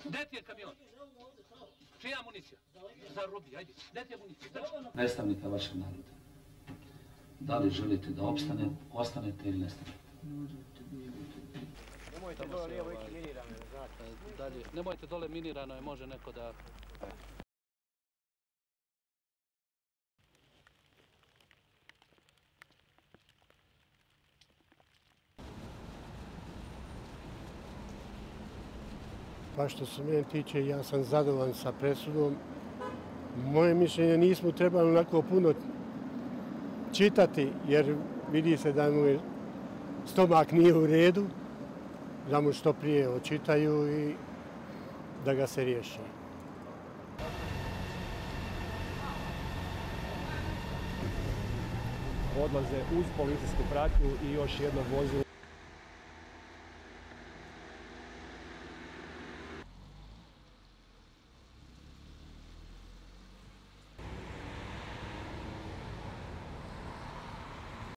Gdje ti je kamion? Čija municija? Za robi, ajde. Gdje ti je municija? Predstavnika vašeg naroda. Da li želite da ostanete ili nestanete? Nemojte dole lijevo ići minirano, znate. Nemojte dole minirano, može neko da... Pa što se mene tiče, ja sam zadovoljan sa presudom. Moje mišljenje nismo trebali onako puno čitati, jer vidi se da mu stomak nije u redu, da mu što prije očitaju i da ga se riješi. Odlaze uz policijsku pratnju i još jedno vozilo